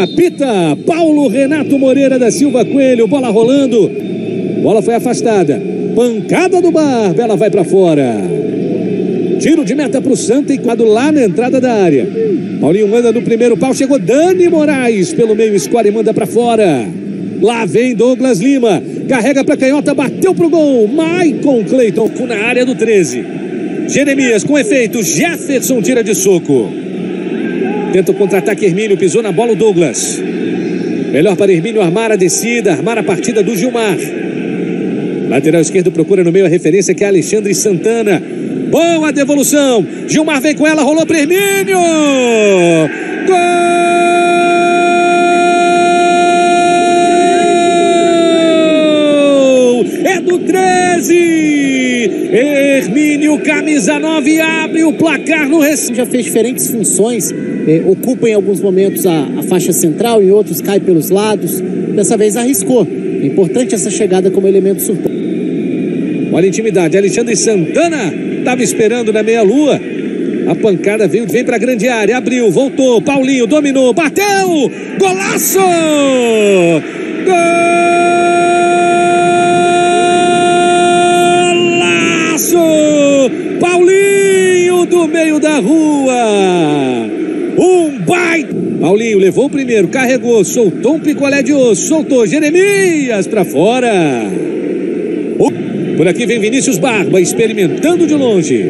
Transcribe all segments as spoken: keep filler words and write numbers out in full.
Apita Paulo Renato Moreira da Silva Coelho. Bola rolando. Bola foi afastada. Pancada do Barba. Ela vai para fora. Tiro de meta para o Santa e quadro lá na entrada da área. Paulinho manda no primeiro pau. Chegou Dani Moraes pelo meio. Escolhe e manda para fora. Lá vem Douglas Lima. Carrega para canhota. Bateu pro gol. Maicon Cleiton na área do treze. Jeremias com efeito. Jefferson tira de soco. Tenta o contra-ataque. Hermínio pisou na bola o Douglas. Melhor para Hermínio armar a descida. Armar a partida do Gilmar. Lateral esquerdo procura no meio a referência que é Alexandre Santana. Boa devolução. Gilmar vem com ela. Rolou para Hermínio. Gol! É do treze. Hermínio, camisa nove, abre o placar no Recife. Já fez diferentes funções. Eh, ocupa em alguns momentos a, a faixa central, em outros cai pelos lados. Dessa vez arriscou. É importante essa chegada como elemento surpresa. Olha a intimidade. Alexandre Santana estava esperando na meia-lua. A pancada veio, vem para a grande área. Abriu, voltou. Paulinho dominou, bateu. Golaço! Golaço! Paulinho do meio da rua. Um baita. Paulinho levou o primeiro, carregou, soltou um picolé de osso, soltou Jeremias para fora. Por aqui vem Vinícius Barba, experimentando de longe.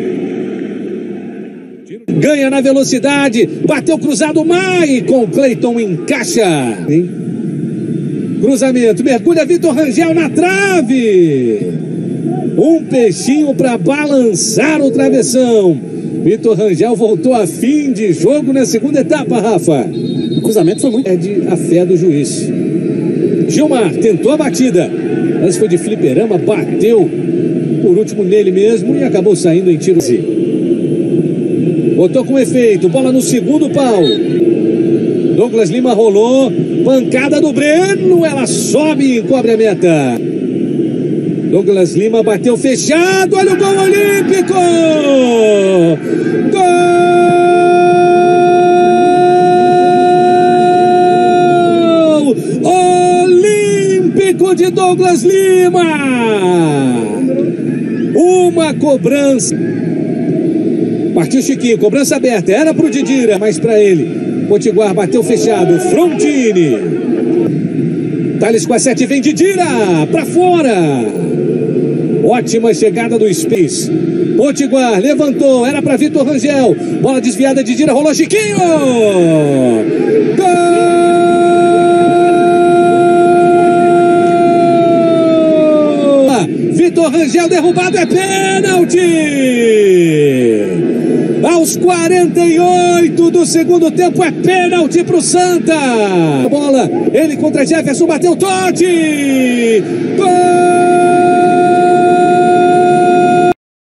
Ganha na velocidade, bateu cruzado, Maicon Cleiton encaixa. Hein? Cruzamento, mergulha Vitor Rangel na trave. Um peixinho para balançar o travessão. Vitor Rangel voltou a fim de jogo na segunda etapa, Rafa. O cruzamento foi muito... É de a fé do juiz. Gilmar tentou a batida, mas foi de fliperama, bateu por último nele mesmo e acabou saindo em tiro. Botou com efeito, bola no segundo pau. Douglas Lima rolou, pancada do Breno, ela sobe e cobre a meta. Douglas Lima bateu fechado, olha o gol olímpico! Gol olímpico de Douglas Lima! Uma cobrança. Partiu Chiquinho, cobrança aberta, era pro Didira, mas para ele. Potiguar bateu fechado, Frontini. Thales com a sete, vem Didira, para fora. Ótima chegada do Space. Potiguar levantou, era para Vitor Rangel. Bola desviada, Didira, rolou Chiquinho. Gol! Vitor Rangel derrubado, é pênalti! Aos quarenta e oito do segundo tempo, é pênalti pro Santa. A bola, ele contra Jefferson, bateu Totti! Gol!